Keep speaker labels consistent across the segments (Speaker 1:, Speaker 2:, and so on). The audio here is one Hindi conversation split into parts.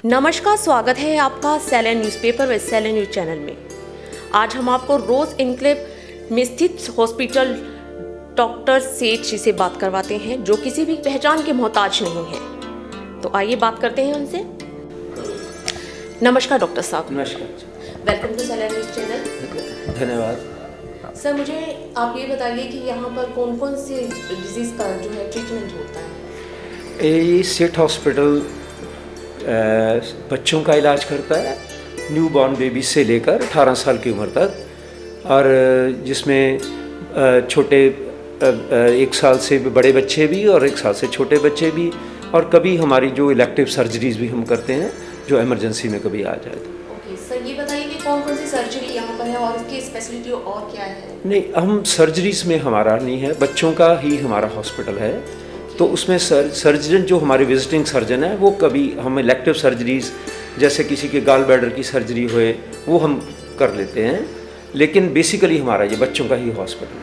Speaker 1: नमस्कार, स्वागत है आपका सैलन न्यूज़पेपर व सैलन न्यूज़ चैनल में। आज हम आपको रोज़ एन्क्लेव में स्थित हॉस्पिटल डॉक्टर सेठ जी से बात करवाते हैं, जो किसी भी पहचान के मोहताज नहीं हैं। तो आइए बात करते हैं उनसे। नमस्कार डॉक्टर साहब।
Speaker 2: नमस्कार।
Speaker 1: Welcome to salon news channel.
Speaker 2: धन्यवाद।
Speaker 1: सर, मुझे आप ये बताइए कि यहाँ पर कौन कौन से डिजीज़ का जो है ट्रीटमेंट होता है?
Speaker 2: ये सेठ हॉस्पिटल बच्चों का इलाज करता है, न्यू बॉर्न बेबी से लेकर 18 साल की उम्र तक, और जिसमें छोटे 1 साल से बड़े बच्चे भी और 1 साल से छोटे बच्चे भी, और कभी हमारी जो इलेक्टिव सर्जरीज भी हम करते हैं जो इमरजेंसी में कभी आ जाए तो।
Speaker 1: ओके सर, ये बताइए कि कौन कौन सी सर्जरी यहाँ पर है और इसकी स्पेशलिटी और क्या है?
Speaker 2: नहीं, हम सर्जरीज में हमारा नहीं है, बच्चों का ही हमारा हॉस्पिटल है। तो उसमें सर्जन जो हमारे विजिटिंग सर्जन है वो कभी हम इलेक्टिव सर्जरीज जैसे किसी के गाल ब्लैडर की सर्जरी हुए वो हम कर लेते हैं, लेकिन बेसिकली हमारा ये बच्चों का ही हॉस्पिटल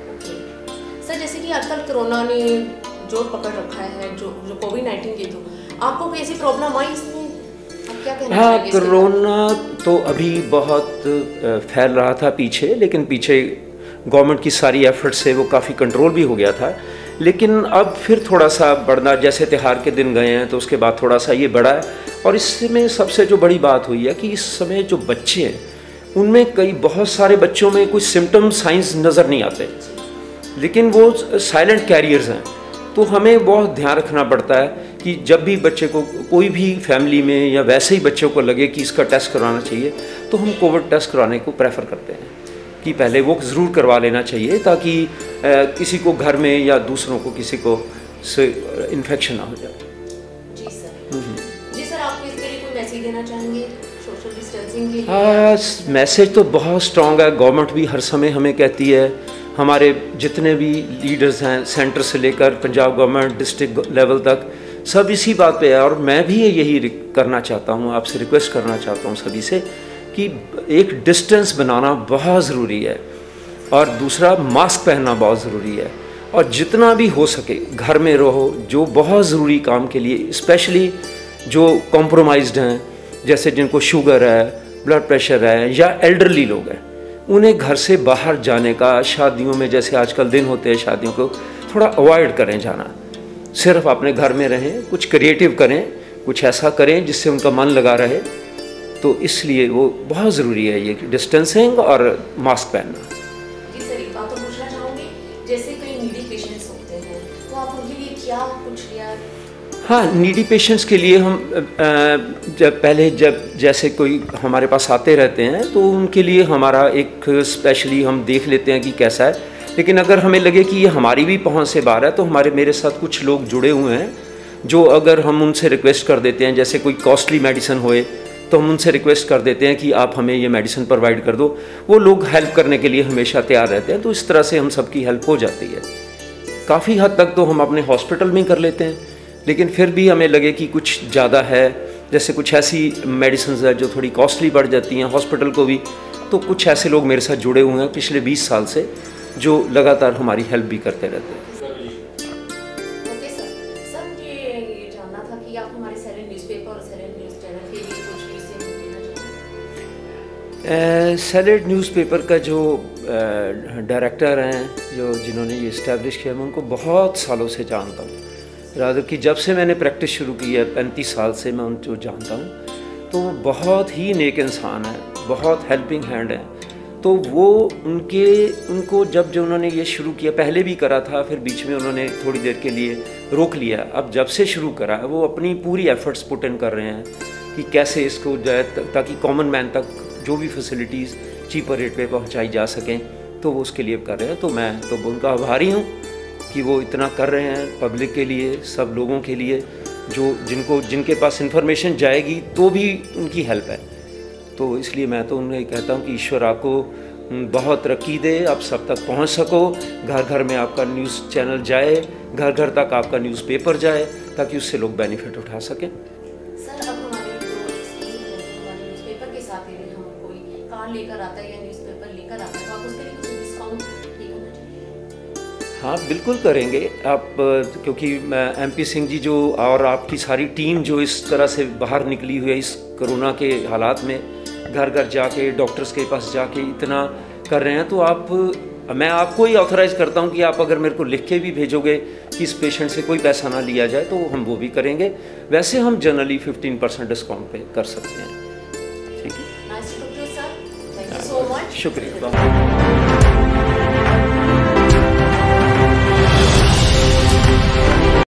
Speaker 2: है।
Speaker 1: सर, जैसे कि आजकल कोरोना ने जोर पकड़ रखा है, जो कोविड-19 के थ्रू आपको कोई ऐसी प्रॉब्लम आई इसमें? आप क्या कहना
Speaker 2: हाँ,
Speaker 1: चाहेंगे?
Speaker 2: कोरोना तो अभी बहुत फैल रहा था पीछे, लेकिन पीछे गवर्नमेंट की सारी एफर्ट से वो काफ़ी कंट्रोल भी हो गया था, लेकिन अब फिर थोड़ा सा बढ़ना, जैसे त्यौहार के दिन गए हैं तो उसके बाद थोड़ा सा ये बढ़ा है। और इसमें सबसे जो बड़ी बात हुई है कि इस समय जो बच्चे हैं उनमें बहुत सारे बच्चों में कुछ सिम्टम साइंस नज़र नहीं आते, लेकिन वो साइलेंट कैरियर्स हैं। तो हमें बहुत ध्यान रखना पड़ता है कि जब भी बच्चे को, कोई भी फैमिली में या वैसे ही बच्चों को लगे कि इसका टेस्ट करवाना चाहिए, तो हम कोविड टेस्ट करवाने को प्रेफर करते हैं कि पहले वो ज़रूर करवा लेना चाहिए, ताकि किसी को घर में या दूसरों को किसी को इन्फेक्शन ना हो जाए।
Speaker 1: जी सर। जी सर, आप इसके लिए कोई मैसेज देना चाहेंगे सोशल डिस्टेंसिंग के लिए?
Speaker 2: हाँ, मैसेज तो बहुत स्ट्रॉन्ग है। गवर्नमेंट भी हर समय हमें कहती है, हमारे जितने भी लीडर्स हैं सेंटर से लेकर पंजाब गवर्नमेंट डिस्ट्रिक्ट लेवल तक, सब इसी बात पे है। और मैं भी यही करना चाहता हूँ, आपसे रिक्वेस्ट करना चाहता हूँ सभी से कि एक डिस्टेंस बनाना बहुत ज़रूरी है, और दूसरा मास्क पहनना बहुत ज़रूरी है, और जितना भी हो सके घर में रहो। जो बहुत ज़रूरी काम के लिए, स्पेशली जो कॉम्प्रोमाइज्ड हैं, जैसे जिनको शुगर है, ब्लड प्रेशर है, या एल्डरली लोग हैं, उन्हें घर से बाहर जाने का, शादियों में जैसे आजकल दिन होते हैं शादियों को, थोड़ा अवॉइड करें जाना। सिर्फ अपने घर में रहें, कुछ क्रिएटिव करें, कुछ ऐसा करें जिससे उनका मन लगा रहे। तो इसलिए वो बहुत ज़रूरी है ये डिस्टेंसिंग और मास्क पहनना।
Speaker 1: जी सर, एक बात तो पूछना चाहूँगी, जैसे कई नीडी पेशेंट्स होते हैं तो आप उनके लिए क्या कुछ किया?
Speaker 2: हाँ, नीडी पेशेंट्स के लिए हम जब जैसे कोई हमारे पास आते रहते हैं तो उनके लिए हमारा एक स्पेशली हम देख लेते हैं कि कैसा है। लेकिन अगर हमें लगे कि ये हमारी भी पहुँच से बाहर है तो मेरे साथ कुछ लोग जुड़े हुए हैं, जो अगर हम उनसे रिक्वेस्ट कर देते हैं, जैसे कोई कॉस्टली मेडिसिन होए तो हम उनसे रिक्वेस्ट कर देते हैं कि आप हमें ये मेडिसिन प्रोवाइड कर दो। वो लोग हेल्प करने के लिए हमेशा तैयार रहते हैं, तो इस तरह से हम सबकी हेल्प हो जाती है। काफ़ी हद तक तो हम अपने हॉस्पिटल में कर लेते हैं, लेकिन फिर भी हमें लगे कि कुछ ज़्यादा है, जैसे कुछ ऐसी मेडिसिन है जो थोड़ी कॉस्टली पड़ जाती हैं हॉस्पिटल को भी, तो कुछ ऐसे लोग मेरे साथ जुड़े हुए हैं पिछले 20 साल से, जो लगातार हमारी हेल्प भी करते रहते हैं।
Speaker 1: Okay sir. सर, ये जानना था कि आप हमारे सैलन न्यूज़पेपर और सैलन न्यूज़ चैनल के लिए कुछ चीज़ें देना चाहेंगे?
Speaker 2: सैलेड न्यूज़पेपर का जो डायरेक्टर हैं, जिन्होंने ये इस्टेब्लिश किया, मैं उनको बहुत सालों से जानता हूँ। रादर कि जब से मैंने प्रैक्टिस शुरू की है 35 साल से मैं उनको जानता हूँ। तो वो बहुत ही नेक इंसान है, बहुत हेल्पिंग हैंड है। तो वो उनको जब उन्होंने ये शुरू किया, पहले भी करा था, फिर बीच में उन्होंने थोड़ी देर के लिए रोक लिया। अब जब से शुरू करा है वो अपनी पूरी एफर्ट्स पुट इन कर रहे हैं कि कैसे इसको जाए, ताकि कॉमन मैन तक जो भी फैसिलिटीज़ चीपर रेट पे पहुंचाई जा सकें, तो वो उसके लिए कर रहे हैं। तो मैं तो उनका आभारी हूँ कि वो इतना कर रहे हैं पब्लिक के लिए, सब लोगों के लिए, जिनके पास इन्फॉर्मेशन जाएगी तो भी उनकी हेल्प है। तो इसलिए मैं तो उन्हें कहता हूँ कि ईश्वर आपको बहुत तरक्की दे, आप सब तक पहुँच सको, घर घर में आपका न्यूज़ चैनल जाए, घर घर तक आपका न्यूज़पेपर जाए, ताकि उससे लोग बेनिफिट उठा सकें।
Speaker 1: सर, अब हमारे जो स्कीम है, हमारे न्यूज़पेपर के साथ यदि हम कोई कार्ड लेकर आता है या न्यूज़पेपर लेकर आता है तो आप उसके लिए कुछ डिस्काउंट भी करना चाहिए?
Speaker 2: हाँ बिल्कुल करेंगे आप, क्योंकि MP सिंह जी जो और आपकी सारी टीम जो इस तरह से बाहर निकली हुई है इस कोरोना के हालात में, घर घर जाके डॉक्टर्स के पास जाके इतना कर रहे हैं, तो मैं आपको ही ऑथराइज़ करता हूं कि आप अगर मेरे को लिख के भी भेजोगे कि इस पेशेंट से कोई पैसा ना लिया जाए तो हम वो भी करेंगे। वैसे हम जनरली 15% डिस्काउंट पे कर सकते हैं। ठीक है, शुक्रिया।